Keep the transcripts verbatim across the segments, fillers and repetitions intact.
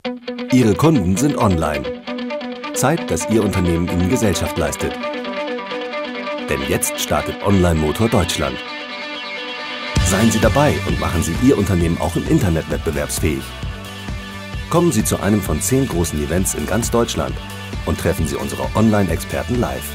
Ihre Kunden sind online. Zeit, dass Ihr Unternehmen Ihnen Gesellschaft leistet. Denn jetzt startet Online Motor Deutschland. Seien Sie dabei und machen Sie Ihr Unternehmen auch im Internet wettbewerbsfähig. Kommen Sie zu einem von zehn großen Events in ganz Deutschland und treffen Sie unsere Online-Experten live.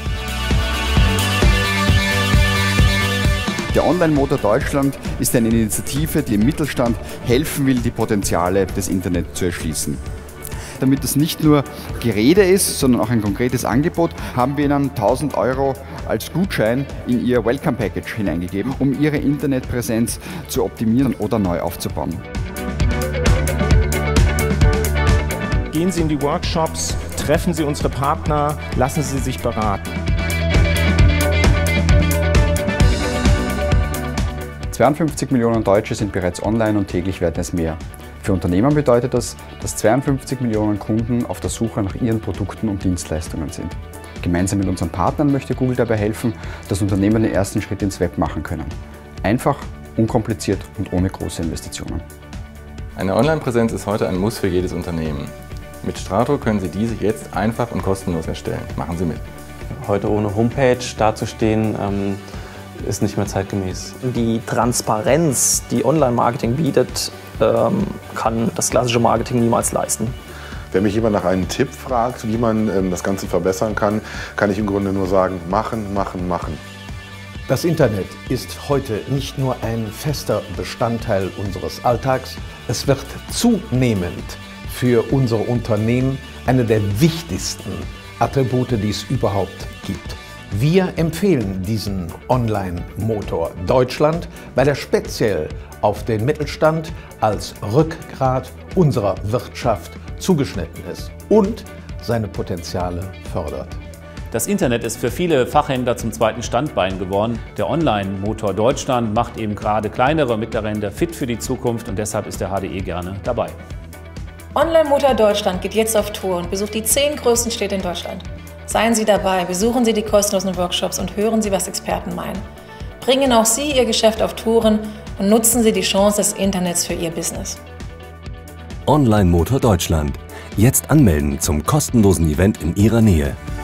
Der Online Motor Deutschland ist eine Initiative, die dem Mittelstand helfen will, die Potenziale des Internets zu erschließen. Damit es nicht nur Gerede ist, sondern auch ein konkretes Angebot, haben wir Ihnen tausend Euro als Gutschein in Ihr Welcome Package hineingegeben, um Ihre Internetpräsenz zu optimieren oder neu aufzubauen. Gehen Sie in die Workshops, treffen Sie unsere Partner, lassen Sie sich beraten. zweiundfünfzig Millionen Deutsche sind bereits online und täglich werden es mehr. Für Unternehmen bedeutet das, dass zweiundfünfzig Millionen Kunden auf der Suche nach ihren Produkten und Dienstleistungen sind. Gemeinsam mit unseren Partnern möchte Google dabei helfen, dass Unternehmen den ersten Schritt ins Web machen können. Einfach, unkompliziert und ohne große Investitionen. Eine Online-Präsenz ist heute ein Muss für jedes Unternehmen. Mit Strato können Sie diese jetzt einfach und kostenlos erstellen. Machen Sie mit. Heute ohne Homepage dazustehen, ähm, ist nicht mehr zeitgemäß. Die Transparenz, die Online-Marketing bietet, ähm, kann das klassische Marketing niemals leisten. Wenn mich jemand nach einem Tipp fragt, wie man ähm, das Ganze verbessern kann, kann ich im Grunde nur sagen, machen, machen, machen. Das Internet ist heute nicht nur ein fester Bestandteil unseres Alltags, es wird zunehmend für unsere Unternehmen eine der wichtigsten Attribute, die es überhaupt gibt. Wir empfehlen diesen Online-Motor Deutschland, weil er speziell auf den Mittelstand als Rückgrat unserer Wirtschaft zugeschnitten ist und seine Potenziale fördert. Das Internet ist für viele Fachhändler zum zweiten Standbein geworden. Der Online-Motor Deutschland macht eben gerade kleinere und mittlere Händler fit für die Zukunft und deshalb ist der H D E gerne dabei. Online Motor Deutschland geht jetzt auf Tour und besucht die zehn größten Städte in Deutschland. Seien Sie dabei, besuchen Sie die kostenlosen Workshops und hören Sie, was Experten meinen. Bringen auch Sie Ihr Geschäft auf Touren und nutzen Sie die Chance des Internets für Ihr Business. Online Motor Deutschland. Jetzt anmelden zum kostenlosen Event in Ihrer Nähe.